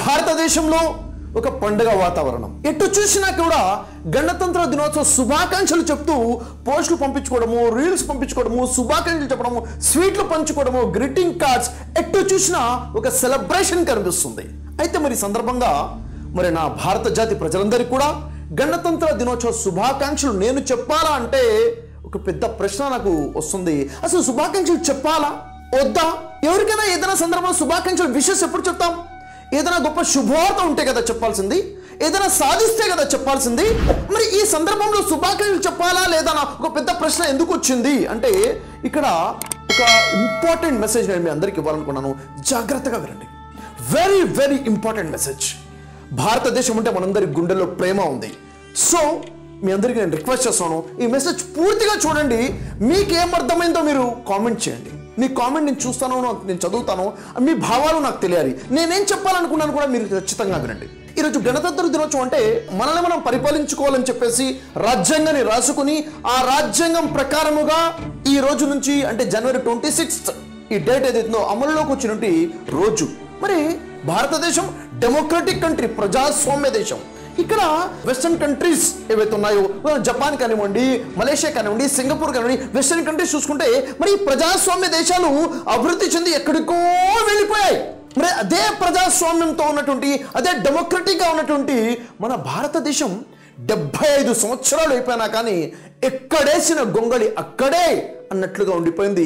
భారతదేశంలో ఒక పండుగ వాతావరణం. ఎటు చూసినా కూడా గణతంత్ర దినోత్సవ శుభాకాంక్షలు చెప్తూ పోస్టులు పంపించుకోవడము, రీల్స్ పంపించుకోవడము, శుభాకాంక్షలు చెప్పడము, స్వీట్లు పంచుకోవడము, గ్రీటింగ్ కార్డ్స్, ఎటు చూసినా ఒక సెలబ్రేషన్ కనిపిస్తుంది. అయితే మరి సందర్భంగా మరి నా భారత జాతి ప్రజలందరికీ కూడా గణతంత్ర దినోత్సవ శుభాకాంక్షలు నేను చెప్పాలా అంటే ఒక పెద్ద ప్రశ్న నాకు వస్తుంది. అసలు శుభాకాంక్షలు చెప్పాలా వద్దా? ఎవరికైనా ఏదైనా సందర్భంలో శుభాకాంక్షలు విషెస్ ఎప్పుడు చెప్తాం? ఏదైనా గొప్ప శుభవార్త ఉంటే కదా చెప్పాల్సింది, ఏదైనా సాధిస్తే కదా చెప్పాల్సింది. మరి ఈ సందర్భంలో శుభాకాంక్షలు చెప్పాలా లేదా ఒక పెద్ద ప్రశ్న ఎందుకు వచ్చింది అంటే ఇక్కడ ఒక ఇంపార్టెంట్ మెసేజ్ నేను మీ అందరికి ఇవ్వాలనుకున్నాను. జాగ్రత్తగా వినండి. Very very important message. భారతదేశం అంటే మనందరి గుండెల్లో ప్రేమ ఉంది. సో మీ అందరికీ నేను రిక్వెస్ట్ చేస్తాను, ఈ మెసేజ్ పూర్తిగా చూడండి. మీకేం అర్థమైందో మీరు కామెంట్ చేయండి. మీ కామెంట్ నేను చూస్తాను, నేను చదువుతాను, మీ భావాలు నాకు తెలియాలి. నేనేం చెప్పాలనుకున్నాను కూడా మీరు ఖచ్చితంగా వినండి. ఈరోజు గణతంత్ర దినోత్సవం అంటే మనల్ని మనం పరిపాలించుకోవాలని చెప్పేసి రాజ్యాంగాన్ని రాసుకుని ఆ రాజ్యాంగం ప్రకారముగా ఈ రోజు నుంచి అంటే జనవరి 26 ఈ డేట్ ఏదైతుందో అమలులోకి వచ్చినటువంటి రోజు. మరి భారతదేశం డెమోక్రటిక్ కంట్రీ, ప్రజాస్వామ్య దేశం. ఇక్కడ వెస్టర్న్ కంట్రీస్ ఏవైతే ఉన్నాయో, జపాన్ కానివ్వండి, మలేషియా కానివ్వండి, సింగపూర్ కానివ్వండి, వెస్టర్న్ కంట్రీస్ చూసుకుంటే మరి ప్రజాస్వామ్య దేశాలు అభివృద్ధి చెంది ఎక్కడికో వెళ్ళిపోయాయి. మరి అదే ప్రజాస్వామ్యంతో ఉన్నటువంటి, అదే డెమోక్రటిక్గా ఉన్నటువంటి మన భారతదేశం 75 సంవత్సరాలు అయిపోయినా కానీ ఎక్కడేసిన గొంగళి అక్కడే అన్నట్లుగా ఉండిపోయింది.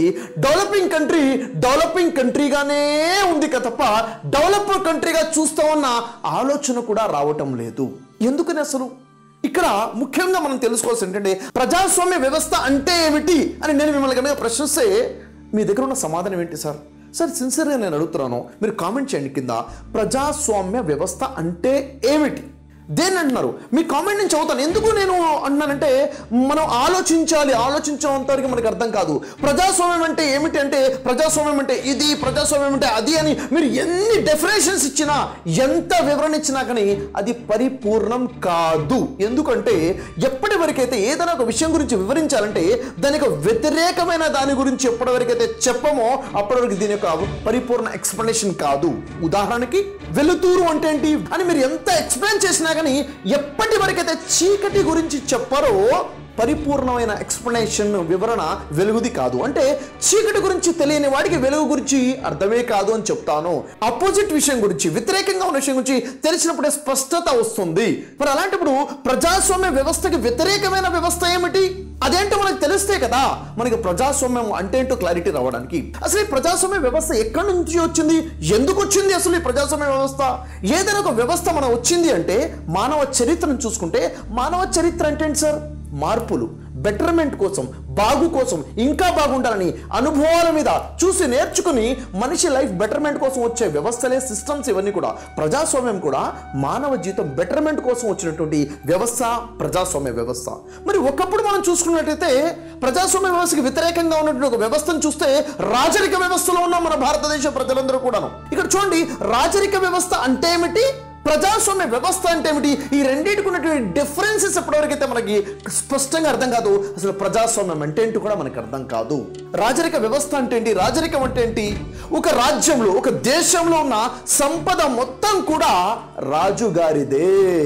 డెవలపింగ్ కంట్రీగానే ఉంది తప్ప డెవలప్డ్ కంట్రీగా చూస్తూ ఉన్న ఆలోచన కూడా రావటం లేదు. ఎందుకని అసలు ఇక్కడ ముఖ్యంగా మనం తెలుసుకోవాల్సి ఏంటంటే ప్రజాస్వామ్య వ్యవస్థ అంటే ఏమిటి అని నేను మిమ్మల్ని కనుక ప్రశ్నిస్తే మీ దగ్గర ఉన్న సమాధానం ఏంటి సార్? సిన్సియర్గా నేను అడుగుతున్నాను, మీరు కామెంట్ చేయండి కింద. ప్రజాస్వామ్య వ్యవస్థ అంటే ఏమిటి, దేన్ని అంటున్నారు? మీ కామెంట్ నేను చదువుతాను. ఎందుకు నేను అంటున్నానంటే మనం ఆలోచించేంతవరకు మనకు అర్థం కాదు. ప్రజాస్వామ్యం అంటే ఏమిటి అంటే ప్రజాస్వామ్యం అంటే ఇది, ప్రజాస్వామ్యం అంటే అది అని మీరు ఎన్ని డెఫినేషన్స్ ఇచ్చినా, ఎంత వివరణ ఇచ్చినా కానీ అది పరిపూర్ణం కాదు. ఎందుకంటే ఎప్పటి వరకైతే ఏదైనా ఒక విషయం గురించి వివరించాలంటే దానికి వ్యతిరేకమైన దాని గురించి ఎప్పటి వరకైతే చెప్పమో అప్పటి వరకు దీని యొక్క పరిపూర్ణ ఎక్స్ప్లెనేషన్ కాదు. ఉదాహరణకి వెలుతురు అంటే ఏంటి అని మీరు ఎంత ఎక్స్ప్లెయిన్ చేసినా కానీ ఎప్పటి వరకైతే చీకటి గురించి చెప్పారో పరిపూర్ణమైన ఎక్స్ప్లెనేషన్, వివరణ వెలుగుది కాదు. అంటే చీకటి గురించి తెలియని వాడికి వెలుగు గురించి అర్థమే కాదు అని చెప్తాను. ఆపోజిట్ విషయం గురించి, వ్యతిరేకంగా ఉన్న విషయం గురించి తెలిసినప్పుడే స్పష్టత వస్తుంది. మరి అలాంటప్పుడు ప్రజాస్వామ్య వ్యవస్థకి వ్యతిరేకమైన వ్యవస్థ ఏమిటి, అదేంటో మనకు తెలిస్తే కదా మనకి ప్రజాస్వామ్యం అంటే ఏంటో క్లారిటీ రావడానికి. అసలు ఈ ప్రజాస్వామ్య వ్యవస్థ ఎక్కడి నుంచి వచ్చింది, ఎందుకు వచ్చింది అసలు ఈ ప్రజాస్వామ్య వ్యవస్థ? ఏదైనా ఒక వ్యవస్థ మనం వచ్చింది అంటే మానవ చరిత్రను చూసుకుంటే, మానవ చరిత్ర అంటే ఏంటి సార్? మార్పులు, బెటర్మెంట్ కోసం, బాగు కోసం, ఇంకా బాగుండాలని అనుభవాల మీద చూసి నేర్చుకుని మనిషి లైఫ్ బెటర్మెంట్ కోసం వచ్చే వ్యవస్థలే, సిస్టమ్స్ ఇవన్నీ కూడా. ప్రజాస్వామ్యం కూడా మానవ జీవితం బెటర్మెంట్ కోసం వచ్చినటువంటి వ్యవస్థ ప్రజాస్వామ్య వ్యవస్థ. మరి ఒకప్పుడు మనం చూసుకున్నట్లయితే ప్రజాస్వామ్య వ్యవస్థకి వ్యతిరేకంగా ఉన్నటువంటి ఒక వ్యవస్థను చూస్తే రాజరిక వ్యవస్థలో ఉన్న మన భారతదేశ ప్రజలందరూ కూడాను. ఇక్కడ చూడండి, రాజరిక వ్యవస్థ అంటే ఏమిటి, ప్రజాస్వామ్య వ్యవస్థ అంటే ఏమిటి, ఈ రెండింటికి ఉన్నటువంటి డిఫరెన్సెస్ ఎప్పటివరకైతే మనకి స్పష్టంగా అర్థం కాదు, అసలు ప్రజాస్వామ్యం అంటే ఏంటి కూడా మనకు అర్థం కాదు. రాజరిక వ్యవస్థ అంటే ఏంటి, రాజరికం అంటే ఏంటి? ఒక రాజ్యంలో, ఒక దేశంలో ఉన్న సంపద మొత్తం కూడా రాజుగారిదే.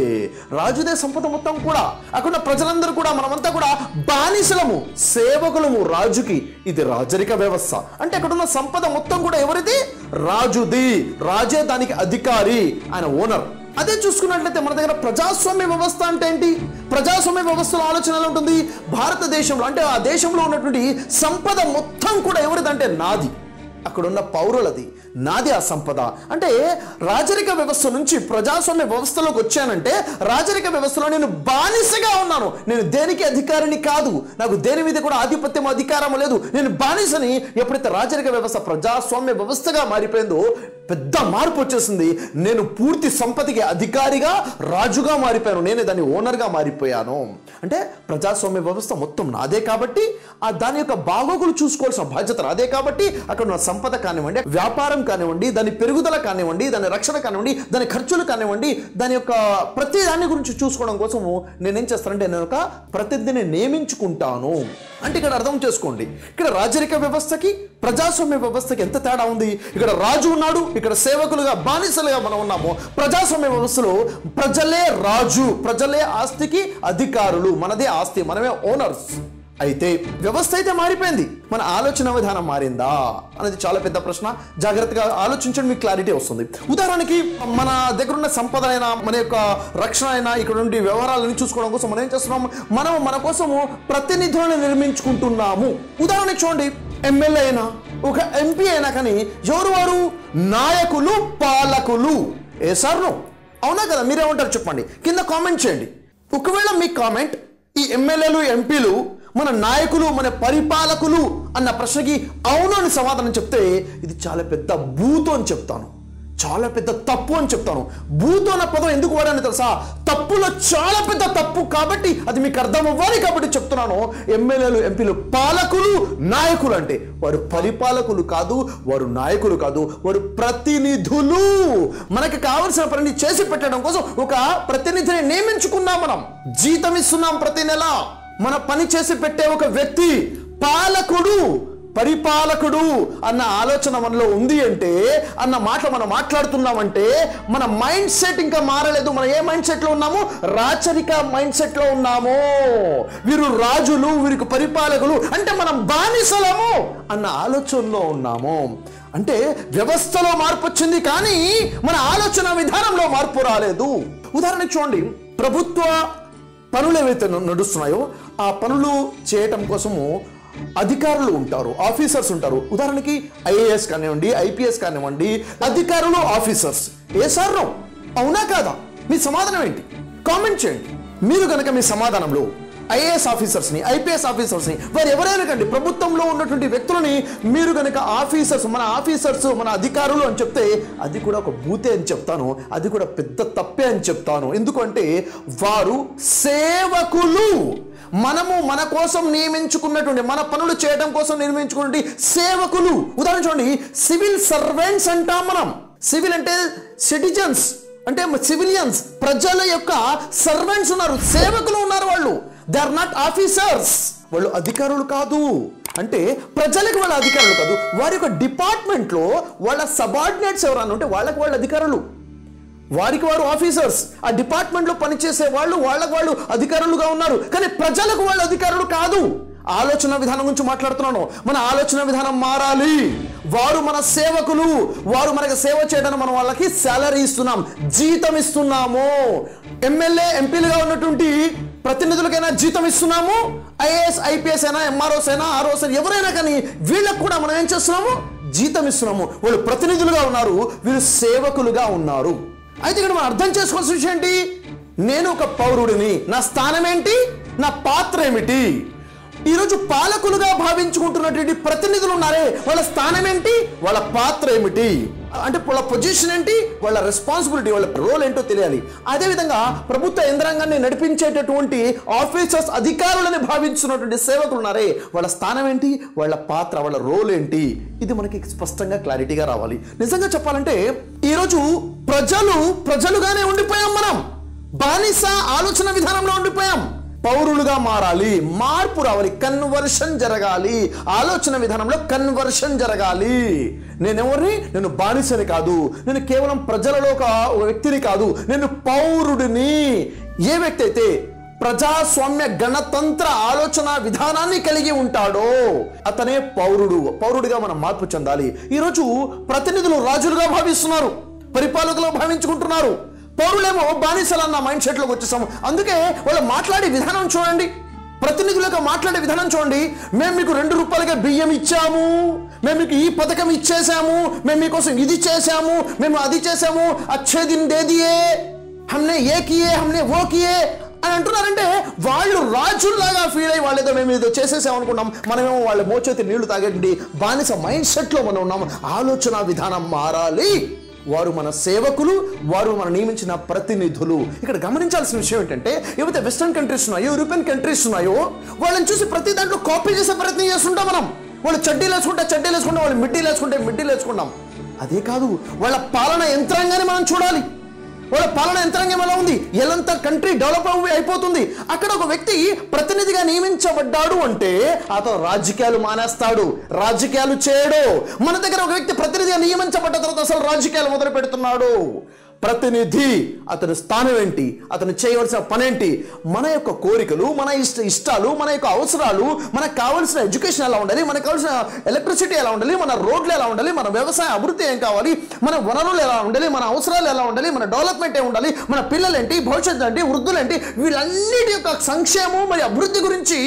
రాజుదే సంపద మొత్తం కూడా. అక్కడ ప్రజలందరూ కూడా, మనమంతా కూడా బానిసలము, సేవకులము రాజుకి. ఇది రాజరిక వ్యవస్థ. అంటే అక్కడ ఉన్న సంపద మొత్తం కూడా ఎవరిది? రాజుది. రాజే దానికి అధికారి, ఆయన ఓనర్. అదే చూసుకున్నట్లయితే మన దగ్గర ప్రజాస్వామ్య వ్యవస్థ అంటే ఏంటి? ప్రజాస్వామ్య వ్యవస్థలో ఆలోచన ఎలా ఉంటుంది? భారతదేశంలో అంటే ఆ దేశంలో ఉన్నటువంటి సంపద మొత్తం కూడా ఎవరిదంటే నాది, అక్కడున్న పౌరులది, నాది ఆ సంపద. అంటే రాజరిక వ్యవస్థ నుంచి ప్రజాస్వామ్య వ్యవస్థలోకి వచ్చానంటే రాజరిక వ్యవస్థలో నేను బానిసగా ఉన్నాను. నేను దేనికి అధికారిని కాదు, నాకు దేని మీద కూడా ఆధిపత్యం, అధికారం లేదు, నేను బానిసని. ఎప్పుడైతే రాజరిక వ్యవస్థ ప్రజాస్వామ్య వ్యవస్థగా మారిపోయిందో పెద్ద మార్పు వచ్చేసింది. నేను పూర్తి సంపదకి అధికారిగా, రాజుగా మారిపోయాను, నేనే దాని ఓనర్గా మారిపోయాను. అంటే ప్రజాస్వామ్య వ్యవస్థ మొత్తం నాదే కాబట్టి దాని యొక్క బాగోగులు చూసుకోవాల్సిన బాధ్యత నాదే కాబట్టి అక్కడ ఉన్న సంపద కానివ్వండి, వ్యాపారం కానివ్వండి, దాని పెరుగుదల కానివ్వండి, దాని రక్షణ కానివ్వండి, దాని ఖర్చులు కానివ్వండి, దాని యొక్క ప్రతి దాని గురించి చూసుకోవడం కోసము నేనేం చేస్తానంటే నేను ఒక ప్రతినిధిని నియమించుకుంటాను. అంటే ఇక్కడ అర్థం చేసుకోండి, ఇక్కడ రాజరిక వ్యవస్థకి ప్రజాస్వామ్య వ్యవస్థకి ఎంత తేడా ఉంది. ఇక్కడ రాజు ఉన్నాడు, ఇక్కడ సేవకులుగా బానిసలుగా మనం ఉన్నాము. ప్రజాస్వామ్య వ్యవస్థలో ప్రజలే రాజు, ప్రజలే ఆస్తికి అధికారులు, మనదే ఆస్తి, మనమే ఓనర్స్. అయితే వ్యవస్థ అయితే మారిపోయింది, మన ఆలోచన విధానం మారిందా అనేది చాలా పెద్ద ప్రశ్న. జాగ్రత్తగా ఆలోచించండి, మీకు క్లారిటీ వస్తుంది. ఉదాహరణకి మన దగ్గర ఉన్న సంపద అయినా, మన యొక్క రక్షణ అయినా, ఇక్కడ నుండి వ్యవహారాలను చూసుకోవడం కోసం మనం ఏం చేస్తున్నాము, మనం మన కోసము ప్రతినిధులను నిర్మించుకుంటున్నాము. ఉదాహరణకి చూడండి, ఎమ్మెల్యే అయినా, ఒక ఎంపీ అయినా కానీ ఎవరు వారు? నాయకులు, పాలకులు. ఏ సార్ నో? అవునా కదా? మీరేమంటారు చెప్పండి, కింద కామెంట్ చేయండి. ఒకవేళ మీ కామెంట్ ఈ ఎమ్మెల్యేలు, ఎంపీలు మన నాయకులు, మన పరిపాలకులు అన్న ప్రశ్నకి అవును అని సమాధానం చెప్తే ఇది చాలా పెద్ద బూతు అని చెప్తాను, చాలా పెద్ద తప్పు అని చెప్తాను. బూతు అన్న పదం ఎందుకు వాడాను తెలుసా? తప్పులో చాలా పెద్ద తప్పు కాబట్టి అది మీకు అర్థం అవ్వాలి కాబట్టి చెప్తున్నాను. ఎమ్మెల్యేలు, ఎంపీలు, పాలకులు, నాయకులు అంటే వారు పరిపాలకులు కాదు, వారు నాయకులు కాదు, వారు ప్రతినిధులు. మనకి కావలసిన పనిని చేసి పెట్టడం కోసం ఒక ప్రతినిధిని నియమించుకున్నాం, మనం జీతం ఇస్తున్నాం ప్రతి నెల. మన పని చేసి పెట్టే ఒక వ్యక్తి పాలకుడు, పరిపాలకుడు అన్న ఆలోచన మనలో ఉంది అంటే, అన్న మాట మనం మాట్లాడుతున్నామంటే మన మైండ్ సెట్ ఇంకా మారలేదు. మనం ఏ మైండ్ సెట్లో ఉన్నాము? రాచరిక మైండ్ సెట్లో ఉన్నాము. వీరు రాజులు, వీరికి పరిపాలకులు అంటే మనం బానిసలము అన్న ఆలోచనలో ఉన్నాము. అంటే వ్యవస్థలో మార్పు వచ్చింది కానీ మన ఆలోచన విధానంలో మార్పు రాలేదు. ఉదాహరణకు చూడండి, ప్రభుత్వ పనులు ఏవైతే నడుస్తున్నాయో ఆ పనులు చేయటం కోసము అధికారులు ఉంటారు, ఆఫీసర్స్ ఉంటారు. ఉదాహరణకి ఐఏఎస్ కానివ్వండి, ఐపీఎస్ కానివ్వండి, అధికారులు, ఆఫీసర్స్. ఏ సార్ నో? అవునా కాదా? మీ సమాధానం ఏంటి? కామెంట్ చేయండి. మీరు కనుక మీ సమాధానంలో ఐఏఎస్ ఆఫీసర్స్ని, ఐపీఎస్ ఆఫీసర్స్ని, వారు ఎవరైనా కండి ప్రభుత్వంలో ఉన్నటువంటి వ్యక్తులని మీరు కనుక ఆఫీసర్స్, మన అధికారులు అని చెప్తే అది కూడా ఒక బూతే అని చెప్తాను, అది కూడా పెద్ద తప్పే అని చెప్తాను. ఎందుకంటే వారు సేవకులు. మనము మన కోసం నియమించుకున్నటువంటి, మన పనులు చేయడం కోసం నియమించుకున్నటువంటి సేవకులు. ఉదాహరణ చూడండి, సివిల్ సర్వెంట్స్ అంటాం మనం. సివిల్ అంటే సిటిజన్స్, అంటే సివిలియన్స్, ప్రజల యొక్క సర్వెంట్స్ ఉన్నారు, సేవకులు ఉన్నారు. వాళ్ళు దే ఆర్ నాట్ ఆఫీసర్స్, వాళ్ళు అధికారులు కాదు. అంటే ప్రజలకు వాళ్ళ అధికారులు కాదు, వారి యొక్క డిపార్ట్మెంట్లో వాళ్ళ సబార్డినేట్స్ ఎవరన్నా ఉంటే వాళ్ళకి వాళ్ళ అధికారులు, వారికి వారు ఆఫీసర్స్. ఆ డిపార్ట్మెంట్లో పనిచేసే వాళ్ళు వాళ్ళకు వాళ్ళు అధికారులుగా ఉన్నారు, కానీ ప్రజలకు వాళ్ళు అధికారులు కాదు. ఆలోచన విధానం గురించి మాట్లాడుతున్నాను. మన ఆలోచన విధానం మారాలి. వారు మన సేవకులు, వారు మనకు సేవ చేయడానికి మనం వాళ్ళకి సాలరీ ఇస్తున్నాం, జీతం ఇస్తున్నాము. ఎమ్మెల్యే, ఎంపీలుగా ఉన్నటువంటి ప్రతినిధులకైనా జీతం ఇస్తున్నాము. ఐఏఎస్, ఐపీఎస్ అయినా, ఎంఆర్ఓస్ అయినా, ఆర్ఓస్ అయినా, ఎవరైనా కానీ వీళ్ళకు కూడా మనం ఏం చేస్తున్నాము? జీతం ఇస్తున్నాము. వాళ్ళు ప్రతినిధులుగా ఉన్నారు, వీరు సేవకులుగా ఉన్నారు. అయితే ఇక్కడ మనం అర్థం చేసుకోవాల్సిన విషయం ఏంటి? నేను ఒక పౌరుడిని, నా స్థానం ఏంటి, నా పాత్ర ఏమిటి? ఈరోజు పాలకులుగా భావించుకుంటున్నటువంటి ప్రతినిధులు ఉన్నారే, వాళ్ళ స్థానం ఏంటి, వాళ్ళ పాత్ర ఏమిటి, అంటే వాళ్ళ పొజిషన్ ఏంటి, వాళ్ళ రెస్పాన్సిబిలిటీ, వాళ్ళ రోల్ ఏంటో తెలియాలి. అదేవిధంగా ప్రభుత్వ యంత్రాంగాన్ని నడిపించేటటువంటి ఆఫీసర్స్, అధికారులని భావించున్నటువంటి సేవకులు ఉన్నారే, వాళ్ళ స్థానం ఏంటి, వాళ్ళ పాత్ర, వాళ్ళ రోల్ ఏంటి, ఇది మనకి స్పష్టంగా క్లారిటీగా రావాలి. నిజంగా చెప్పాలంటే ఈరోజు ప్రజలుగానే ఉండిపోయాం, మనం బానిస ఆలోచన విధానంలో ఉండిపోయాం. పౌరులుగా మారాలి, మార్పు రావాలి, కన్వర్షన్ జరగాలి, ఆలోచన విధానంలో కన్వర్షన్ జరగాలి. నేనెవరిని? నేను బానిసని కాదు, నేను కేవలం ప్రజలలో ఒక వ్యక్తిని కాదు, నేను పౌరుడిని. ఏ వ్యక్తి అయితే ప్రజాస్వామ్య గణతంత్ర ఆలోచన విధానాన్ని కలిగి ఉంటాడో అతనే పౌరుడిగా మనం మార్పు చెందాలి. ఈరోజు ప్రతినిధులు రాజులుగా భావిస్తున్నారు, పరిపాలకులుగా భావించుకుంటున్నారు. పౌరులేమో బానిసలన్న మైండ్ సెట్లోకి వచ్చేసాము. అందుకే వాళ్ళు మాట్లాడే విధానం చూడండి, ప్రతినిధులకు మాట్లాడే విధానం చూడండి. మేము మీకు 2 రూపాయలకే బియ్యం ఇచ్చాము, మేము మీకు ఈ పథకం ఇచ్చేసాము, మేము మీకోసం ఇది చేశాము, మేము అది చేసాము, అచ్చే దిన్ దే దియే, హమ్నే ఏ కియే, హమ్నే ఓ కియే అని అంటున్నారంటే వాళ్ళు రాజుల్లాగా ఫీల్ అయ్యి వాళ్ళేదో మేము ఏదో చేసేసాం అనుకున్నాం. మనమేమో వాళ్ళ మోచేతి నీళ్లు తాగండి బానిస మైండ్ సెట్లో మనం ఉన్నాము. ఆలోచన విధానం మారాలి. వారు మన సేవకులు, వారు మన నియమించిన ప్రతినిధులు. ఇక్కడ గమనించాల్సిన విషయం ఏంటంటే, ఏవైతే వెస్టర్న్ కంట్రీస్ ఉన్నాయో, యూరోపియన్ కంట్రీస్ ఉన్నాయో, వాళ్ళని చూసి ప్రతి దాంట్లో కాపీ చేసే ప్రయత్నం చేస్తుంటాం మనం. వాళ్ళు చడ్డీలు వేసుకుంటే వాళ్ళు మిడ్డీలు వేసుకుంటాం. అదే కాదు, వాళ్ళ పాలన యంత్రాంగాన్ని మనం చూడాలి. వాళ్ళ పాలన యంత్రాంగం ఎలా ఉంది, ఎలాంత కంట్రీ డెవలప్ అయిపోతుంది. అక్కడ ఒక వ్యక్తి ప్రతినిధిగా నియమించబడ్డాడు అంటే అతను రాజకీయాలు మానేస్తాడు, రాజకీయాలు చేయడు. మన దగ్గర ఒక వ్యక్తి ప్రతినిధిగా నియమించబడ్డ తర్వాత అసలు రాజకీయాలు మొదలు పెడుతున్నాడు. ప్రతినిధి అతని స్థానం ఏంటి, అతను చేయవలసిన పనేంటి, మన యొక్క కోరికలు, మన ఇష్టాలు, మన యొక్క అవసరాలు, మనకు కావాల్సిన ఎడ్యుకేషన్ ఎలా ఉండాలి, మనకు కావాల్సిన ఎలక్ట్రిసిటీ ఎలా ఉండాలి, మన రోడ్లు ఎలా ఉండాలి, మన వ్యవసాయ అభివృద్ధి ఏం కావాలి, మన వనరులు ఎలా ఉండాలి, మన అవసరాలు ఎలా ఉండాలి, మన డెవలప్మెంట్ ఏం ఉండాలి, మన పిల్లలేంటి, భవిష్యత్తు ఏంటి, వృద్ధులేంటి, వీళ్ళన్నిటి యొక్క సంక్షేమం మరి అభివృద్ధి గురించి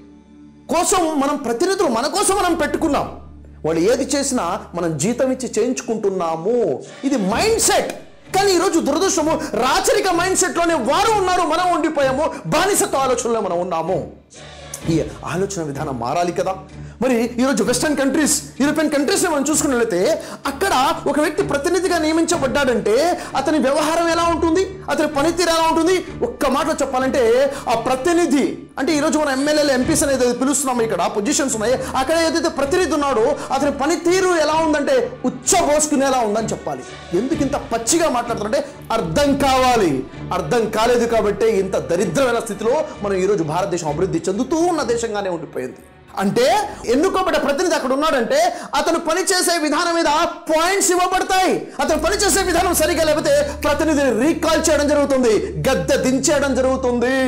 కోసం మనం ప్రతినిధులు మన కోసం మనం పెట్టుకున్నాం. వాళ్ళు ఏది చేసినా మనం జీతం ఇచ్చి చేయించుకుంటున్నాము. ఇది మైండ్ సెట్. కానీ ఈరోజు దురదృష్టము, రాచరిక మైండ్ సెట్లోనే వారు ఉన్నారు, మనం ఉండిపోయాము, బానిసత్వ ఆలోచనలో మనం ఉన్నాము. ఈ ఆలోచన విధానం మారాలి కదా. మరి ఈరోజు వెస్టర్న్ కంట్రీస్, యూరోపియన్ కంట్రీస్ని మనం చూసుకున్నట్లయితే అక్కడ ఒక వ్యక్తి ప్రతినిధిగా నియమించబడ్డాడంటే అతని వ్యవహారం ఎలా ఉంటుంది, అతని పనితీరు ఎలా ఉంటుంది. ఒక్క మాటలో చెప్పాలంటే ఆ ప్రతినిధి అంటే ఈరోజు మన ఎమ్మెల్యేలు, ఎంపీస్ అనేది పిలుస్తున్నాము, ఇక్కడ పొజిషన్స్ ఉన్నాయి, అక్కడ ఏదైతే ప్రతినిధి ఉన్నాడో అతని పనితీరు ఎలా ఉందంటే ఉచ్చబోసుకునేలా ఉందని చెప్పాలి. ఎందుకు ఇంత పచ్చిగా మాట్లాడుతుంటే అర్థం కావాలి. అర్థం కాలేదు కాబట్టి ఇంత దరిద్రమైన స్థితిలో మనం ఈరోజు భారతదేశం అభివృద్ధి చెందుతూ ఉన్న దేశంగానే ఉండిపోయింది. అంటే ఎన్నుకోబడ్డ ప్రతినిధి అక్కడ ఉన్నాడంటే అతను పనిచేసే విధానం మీద పాయింట్స్ ఇవ్వబడతాయి. అతను పనిచేసే విధానం సరిగా లేకపోతే ప్రతినిధిని రీకాల్ చేయడం జరుగుతుంది, గద్దె దించేయడం జరుగుతుంది.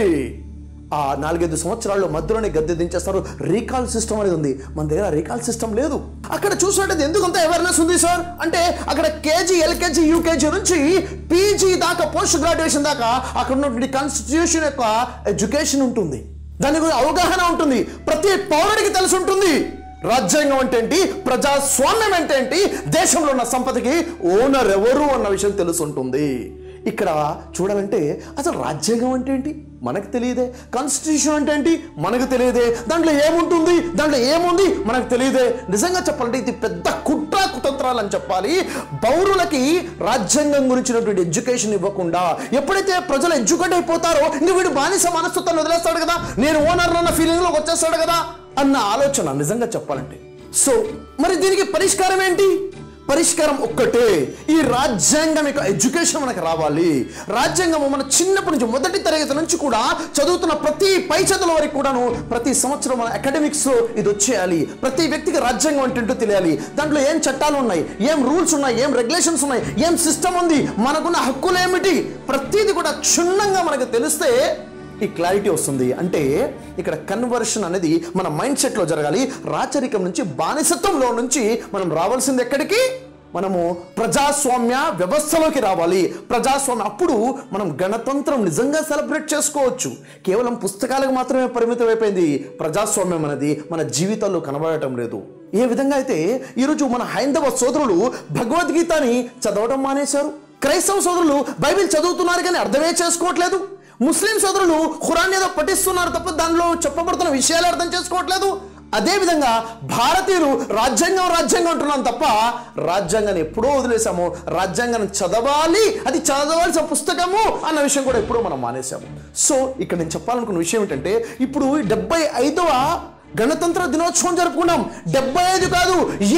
ఆ 4-5 సంవత్సరాల్లో మధ్యలోనే గద్దె దించేస్తారు. రీకాల్ సిస్టమ్ అనేది ఉంది, మన దగ్గర రీకాల్ సిస్టమ్ లేదు. అక్కడ చూసినట్టు ఎందుకంత అవేర్నెస్ ఉంది సార్ అంటే అక్కడ కేజీ, ఎల్కేజీ, యూకేజీ నుంచి పీజీ దాకా, పోస్ట్ గ్రాడ్యుయేషన్ దాకా అక్కడ ఉన్నటువంటి కాన్స్టిట్యూషన్ యొక్క ఎడ్యుకేషన్ ఉంటుంది, దాని గురించి అవగాహన ఉంటుంది, ప్రతి పౌరుడికి తెలిసి ఉంటుంది. రాజ్యాంగం అంటే ఏంటి, ప్రజాస్వామ్యం అంటే ఏంటి, దేశంలో ఉన్న సంపదకి ఓనర్ ఎవరు అన్న విషయం తెలిసి ఉంటుంది. ఇక్కడ చూడాలంటే అసలు రాజ్యాంగం అంటే ఏంటి మనకు తెలియదే, కాన్స్టిట్యూషన్ అంటే ఏంటి మనకు తెలియదే, దాంట్లో ఏముంటుంది, దాంట్లో ఏముంది మనకు తెలియదే. నిజంగా చెప్పాలంటే ఇది పెద్ద కుట్ర కుతంత్రాలు అని చెప్పాలి. పౌరులకి రాజ్యాంగం గురించినటువంటి ఎడ్యుకేషన్ ఇవ్వకుండా ఎప్పుడైతే ప్రజలు ఎడ్యుకేట్ అయిపోతారో ఇంక వీడు బానిస మనస్తత్వాన్ని వదిలేస్తాడు కదా, నేను ఓనర్ అన్న ఫీలింగ్లోకి వచ్చేస్తాడు కదా అన్న ఆలోచన నిజంగా చెప్పాలంటే. సో మరి దీనికి పరిష్కారం ఏంటి? పరిష్కారం ఒక్కటే, ఈ రాజ్యాంగం యొక్క ఎడ్యుకేషన్ మనకు రావాలి. రాజ్యాంగం మన చిన్నప్పటి నుంచి, మొదటి తరగతి నుంచి కూడా చదువుతున్న ప్రతి పై చదువుల వరకు కూడాను ప్రతి సంవత్సరం మన అకాడమిక్స్లో ఇది వచ్చేయాలి. ప్రతి వ్యక్తికి రాజ్యాంగం అంటే ఏంటో తెలియాలి, దాంట్లో ఏం చట్టాలు ఉన్నాయి, ఏం రూల్స్ ఉన్నాయి, ఏం రెగ్యులేషన్స్ ఉన్నాయి, ఏం సిస్టమ్ ఉంది, మనకున్న హక్కులు ఏమిటి, ప్రతిదీ కూడా క్షుణ్ణంగా మనకు తెలిస్తే ఈ క్లారిటీ వస్తుంది. అంటే ఇక్కడ కన్వర్షన్ అనేది మన మైండ్ సెట్లో జరగాలి. రాచరికం నుంచి, బానిసత్వంలో నుంచి మనం రావాల్సింది ఎక్కడికి, మనము ప్రజాస్వామ్య వ్యవస్థలోకి రావాలి. ప్రజాస్వామ్యం అప్పుడు మనం గణతంత్రం నిజంగా సెలబ్రేట్ చేసుకోవచ్చు. కేవలం పుస్తకాలకు మాత్రమే పరిమితం అయిపోయింది ప్రజాస్వామ్యం అనేది, మన జీవితాల్లో కనబడటం లేదు. ఏ విధంగా అయితే ఈరోజు మన హైందవ సోదరులు భగవద్గీతని చదవడం మానేశారు, క్రైస్తవ సోదరులు బైబిల్ చదువుతున్నారు కానీ అర్థమే చేసుకోవట్లేదు, ముస్లిం సోదరులు ఖురాన్ ఏదో పఠిస్తున్నారు తప్ప దానిలో చెప్పబడుతున్న విషయాలు అర్థం చేసుకోవట్లేదు. అదేవిధంగా భారతీయులు రాజ్యాంగం అంటున్నాం తప్ప రాజ్యాంగాన్ని ఎప్పుడో వదిలేసాము. రాజ్యాంగాన్ని చదవాలి, అది చదవాల్సిన పుస్తకము అన్న విషయం కూడా ఎప్పుడో మనం మానేసాము. సో ఇక్కడ నేను చెప్పాలనుకున్న విషయం ఏంటంటే ఇప్పుడు 75వ గణతంత్ర దినోత్సవం జరుపుకున్నాం. 75 కాదు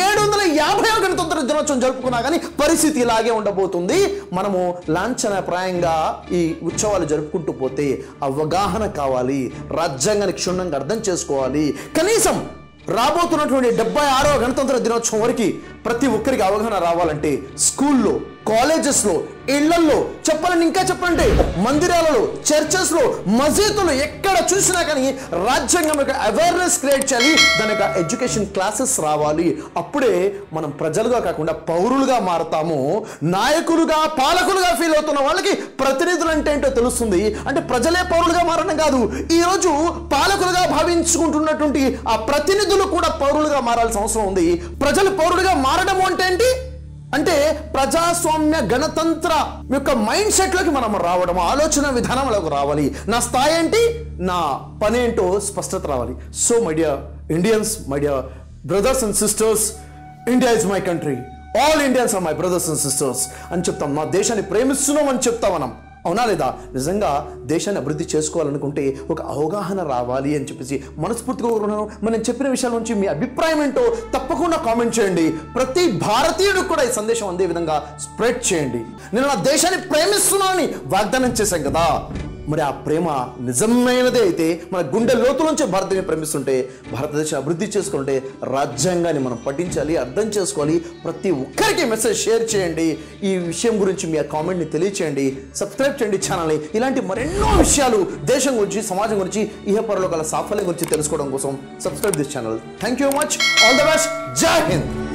750వ గణతంత్ర దినోత్సవం జరుపుకున్నా కానీ పరిస్థితి ఇలాగే ఉండబోతుంది. మనము లాంఛనప్రాయంగా ఈ ఉత్సవాలు జరుపుకుంటూ పోతే అవగాహన కావాలి, రాజ్యాంగాన్ని క్షుణ్ణంగా అర్థం చేసుకోవాలి. కనీసం రాబోతున్నటువంటి 76వ గణతంత్ర దినోత్సవం వరకు ప్రతి ఒక్కరికి అవగాహన రావాలంటే స్కూల్లో, కాలేజెస్లో, ఇళ్లల్లో, చెప్పాలంటే ఇంకా చెప్పాలంటే మందిరాలలో, చర్చెస్లో, మసీదులో ఎక్కడ చూసినా కానీ రాజ్యాంగం యొక్క అవేర్నెస్ క్రియేట్ చేయాలి. దాని యొక్క ఎడ్యుకేషన్ క్లాసెస్ రావాలి. అప్పుడే మనం ప్రజలుగా కాకుండా పౌరులుగా మారతాము. నాయకులుగా, పాలకులుగా ఫీల్ అవుతున్న వాళ్ళకి ప్రతినిధులు అంటే ఏంటో తెలుస్తుంది. అంటే ప్రజలే పౌరులుగా మారడం కాదు, ఈరోజు పాలకులుగా భావించుకుంటున్నటువంటి ఆ ప్రతినిధులు కూడా పౌరులుగా మారాల్సిన అవసరం ఉంది. ప్రజలు పౌరులుగా మారడం అంటే ఏంటి అంటే ప్రజాస్వామ్య గణతంత్ర యొక్క మైండ్ సెట్లోకి మనం రావడం, ఆలోచన విధానంలోకి రావాలి. నా స్థాయి ఏంటి, నా పని ఏంటో స్పష్టత రావాలి. So my dear Indians, my dear brothers and sisters, India is my country, all Indians are my brothers and sisters అని చెప్తాం. మా దేశాన్ని ప్రేమిస్తున్నాం అని చెప్తాం మనం. అవునా లేదా? నిజంగా దేశాన్ని అభివృద్ధి చేసుకోవాలనుకుంటే ఒక అవగాహన రావాలి అని చెప్పేసి మనస్ఫూర్తిగా కోరుకున్నాను. మనం చెప్పిన విషయాల నుంచి మీ అభిప్రాయం ఏంటో తప్పకుండా కామెంట్ చేయండి. ప్రతి భారతీయుడికి కూడా ఈ సందేశం అందే విధంగా స్ప్రెడ్ చేయండి. నేను నా దేశాన్ని ప్రేమిస్తున్నానని వాగ్దానం చేశాను కదా, మరి ఆ ప్రేమ నిజమైనదే అయితే మన గుండె లోతు నుంచి భారతదేశం ప్రేమిస్తుంటే, భారతదేశం అభివృద్ధి చేసుకుంటే రాజ్యాంగాన్ని మనం పఠించాలి, అర్థం చేసుకోవాలి. ప్రతి ఒక్కరికి మెసేజ్ షేర్ చేయండి. ఈ విషయం గురించి మీ కామెంట్ని తెలియచేయండి. సబ్స్క్రైబ్ చేయండి ఛానల్ని. ఇలాంటి మరెన్నో విషయాలు దేశం గురించి, సమాజం గురించి, ఇహపరలోకాల సాఫల్యం గురించి తెలుసుకోవడం కోసం subscribe this channel. Thank you much. All the best. Jai Hind.